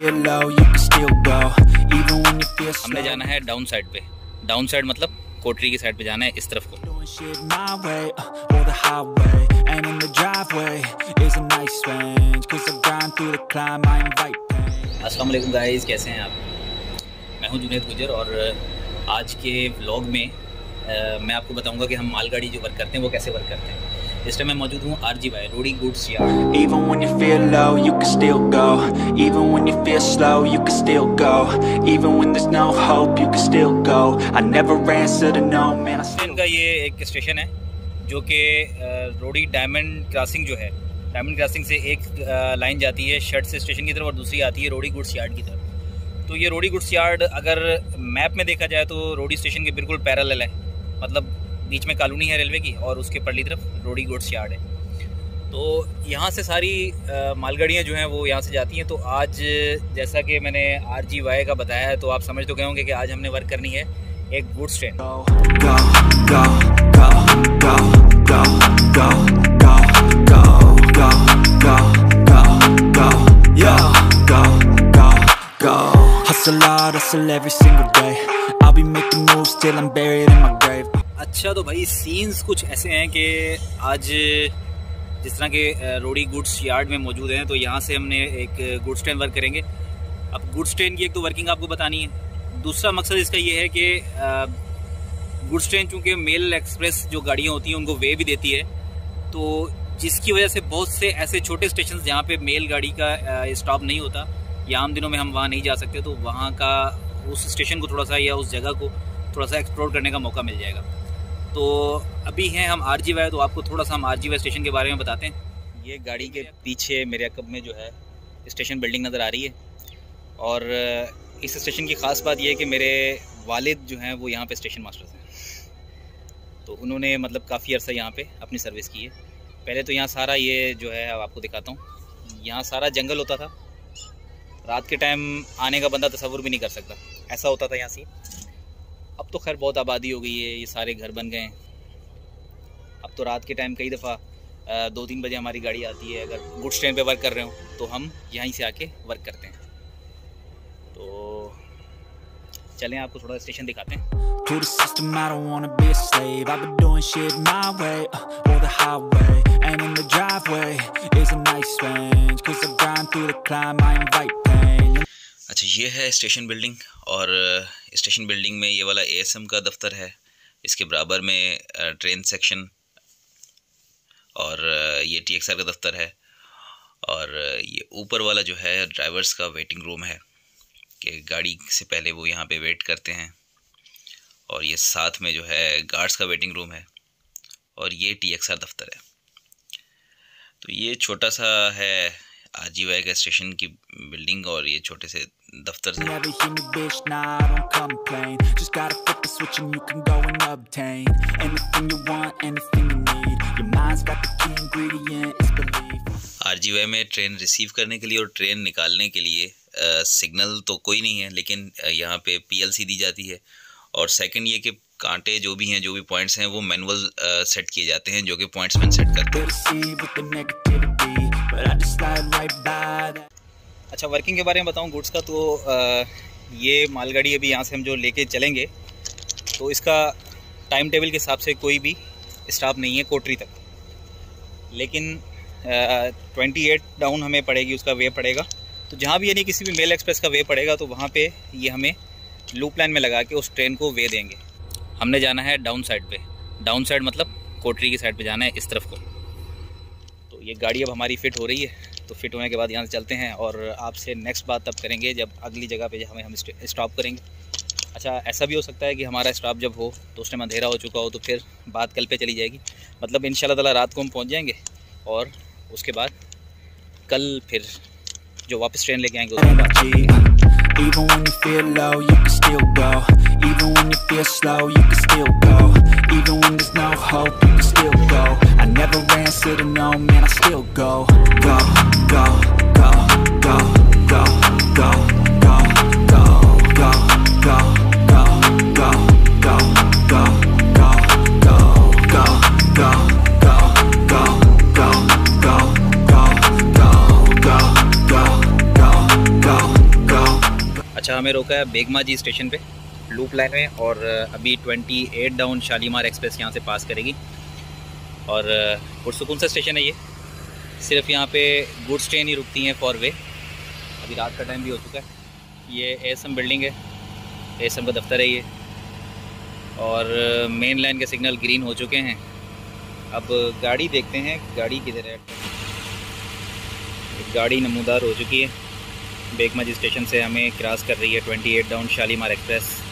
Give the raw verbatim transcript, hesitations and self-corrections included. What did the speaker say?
हमने जाना है डाउन साइड पे। डाउन साइड मतलब कोटरी की साइड पे जाना है, इस तरफ को। अस्सलाम वालेकुम गाइस, कैसे हैं आप? मैं हूं जुनैद गुजर और आज के व्लॉग में आ, मैं आपको बताऊंगा कि हम मालगाड़ी जो वर्क करते हैं वो कैसे वर्क करते हैं। इस टाइम मैं मौजूद हूँ आरजी वाई रोडी goods yard. Even when you feel low, you can still go. Even when you feel slow, you can still go. Even when there's no hope, you can still go. I never answer to no, man. I still... इनका ये एक station है जो कि रोडी diamond crossing जो है, diamond crossing से एक लाइन जाती है शर्ट से स्टेशन की तरफ और दूसरी आती है रोडी गुड्स यार्ड की तरफ। तो ये रोडी गुड्स यार्ड अगर मैप में देखा जाए तो रोडी स्टेशन के बिल्कुल पैरेलल है, मतलब बीच में कॉलोनी है रेलवे की और उसके परली तरफ रोडी गुड्स यार्ड है। तो यहाँ से सारी मालगाड़ियाँ जो हैं वो यहाँ से जाती हैं। तो आज जैसा कि मैंने आरजी वाई का बताया है तो आप समझ तो गए होंगे कि आज हमने वर्क करनी है एक गुड्स ट्रेन। अच्छा तो भाई सीन्स कुछ ऐसे हैं कि आज जिस तरह के रोडी गुड्स यार्ड में मौजूद हैं तो यहाँ से हमने एक गुड्स ट्रेन वर्क करेंगे। अब गुड्स ट्रेन की एक तो वर्किंग आपको बतानी है, दूसरा मकसद इसका ये है कि गुड्स ट्रेन चूँकि मेल एक्सप्रेस जो गाड़ियाँ होती हैं उनको वे भी देती है, तो जिसकी वजह से बहुत से ऐसे छोटे स्टेशन जहाँ पे मेल गाड़ी का स्टॉप नहीं होता या आम दिनों में हम वहाँ नहीं जा सकते, तो वहाँ का उस स्टेशन को थोड़ा सा या उस जगह को थोड़ा सा एक्सप्लोर करने का मौका मिल जाएगा। तो अभी हैं हम आरजी वाई, तो आपको थोड़ा सा हम आरजी वाई स्टेशन के बारे में बताते हैं। ये गाड़ी के पीछे मेरे अकब में जो है स्टेशन बिल्डिंग नज़र आ रही है और इस स्टेशन की ख़ास बात यह है कि मेरे वालिद जो हैं वो यहाँ पे स्टेशन मास्टर्स हैं, तो उन्होंने मतलब काफ़ी अर्सा यहाँ पे अपनी सर्विस की है। पहले तो यहाँ सारा ये जो है आपको दिखाता हूँ, यहाँ सारा जंगल होता था, रात के टाइम आने का बंदा तसव्वुर भी नहीं कर सकता, ऐसा होता था यहाँ से। अब तो खैर बहुत आबादी हो गई है, ये सारे घर बन गए हैं। अब तो रात के टाइम कई दफ़ा दो तीन बजे हमारी गाड़ी आती है, अगर गुड्स ट्रेन पे वर्क कर रहे हो तो हम यहीं से आके वर्क करते हैं। तो चलें आपको थोड़ा स्टेशन दिखाते हैं। अच्छा ये है स्टेशन बिल्डिंग और स्टेशन बिल्डिंग में ये वाला एएसएम का दफ्तर है, इसके बराबर में ट्रेन सेक्शन और ये टीएक्सआर का दफ्तर है और ये ऊपर वाला जो है ड्राइवर्स का वेटिंग रूम है कि गाड़ी से पहले वो यहाँ पे वेट करते हैं, और ये साथ में जो है गार्ड्स का वेटिंग रूम है और ये टीएक्सआर दफ्तर है। तो ये छोटा सा है आरजी वाई का स्टेशन की बिल्डिंग और ये छोटे से दफ्तर से। R G Y train receive करने के लिए और ट्रेन निकालने के लिए आ, सिग्नल तो कोई नहीं है, लेकिन यहाँ पे पीएलसी दी जाती है। और सेकंड ये कि कांटे जो भी हैं, जो भी पॉइंट्स हैं वो मैनुअल सेट किए जाते हैं, जो कि पॉइंट्समैन सेट करते हैं। अच्छा वर्किंग के बारे में बताऊं गुड्स का, तो आ, ये मालगाड़ी अभी यहाँ से हम जो लेके चलेंगे तो इसका टाइम टेबल के हिसाब से कोई भी स्टॉप नहीं है कोटरी तक, लेकिन ट्वेंटी एट डाउन हमें पड़ेगी, उसका वे पड़ेगा। तो जहाँ भी यानी किसी भी मेल एक्सप्रेस का वे पड़ेगा तो वहाँ पे ये हमें लूप लाइन में लगा के उस ट्रेन को वे देंगे। हमने जाना है डाउन साइड पे। डाउन साइड मतलब कोटरी की साइड पे जाना है, इस तरफ को। तो ये गाड़ी अब हमारी फ़िट हो रही है, तो फिट होने के बाद यहाँ से चलते हैं और आपसे नेक्स्ट बात तब करेंगे जब अगली जगह पे हमें हम स्टॉप करेंगे। अच्छा ऐसा भी हो सकता है कि हमारा स्टॉप जब हो तो उस टाइम अंधेरा हो चुका हो, तो फिर बात कल पे चली जाएगी। मतलब इंशाल्लाह ताला रात को हम पहुँच जाएंगे और उसके बाद कल फिर जो वापस ट्रेन लेके आएंगे उसमें बात। Even when you feel low, you can still go. Even when you feel slow, you can still go. Even when there's no hope, you can still go. I never answer to no, man, I still go. Go, go, go, go, go, go, go, go, go, go, go, go, go, go, go, go, go, go. Go, go, go, go, go, go, go, go. अच्छा, हमें रोका है Begmaji station पे loop line में, और अभी अट्ठाईस down Shalimar express यहाँ से पास करेगी। और पुरसुकून सा स्टेशन है ये, सिर्फ यहाँ पे गुड्स ट्रेन ही रुकती हैं फॉर वे। अभी रात का टाइम भी हो चुका है। ये एएसएम बिल्डिंग है, एएसएम का दफ्तर है ये, और मेन लाइन के सिग्नल ग्रीन हो चुके हैं। अब गाड़ी देखते हैं, गाड़ी किधर है। गाड़ी नमूदार हो चुकी है, बेगमा जी स्टेशन से हमें क्रॉस कर रही है अट्ठाईस डाउन शालीमार एक्सप्रेस।